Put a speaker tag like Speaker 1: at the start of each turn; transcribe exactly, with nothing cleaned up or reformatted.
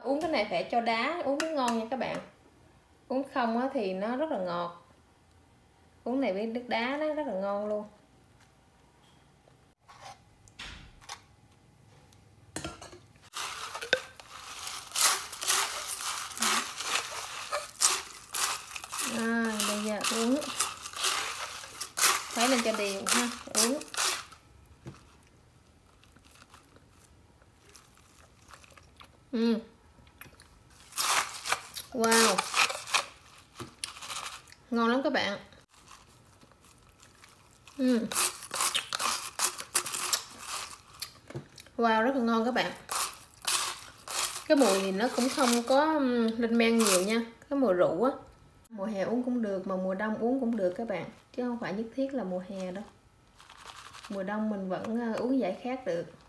Speaker 1: Uống cái này phải cho đá uống mới ngon nha các bạn. Uống không á thì nó rất là ngọt. Uống này với nước đá nó rất là ngon luôn. À, bây giờ uống. Khuấy lên cho đều ha, uống. Ừ. Wow. Ngon lắm các bạn. Ừ. Wow, rất là ngon các bạn. Cái mùi thì nó cũng không có lên men nhiều nha. Cái mùi rượu á. Mùa hè uống cũng được mà mùa đông uống cũng được các bạn. Chứ không phải nhất thiết là mùa hè đâu. Mùa đông mình vẫn uống giải khát được.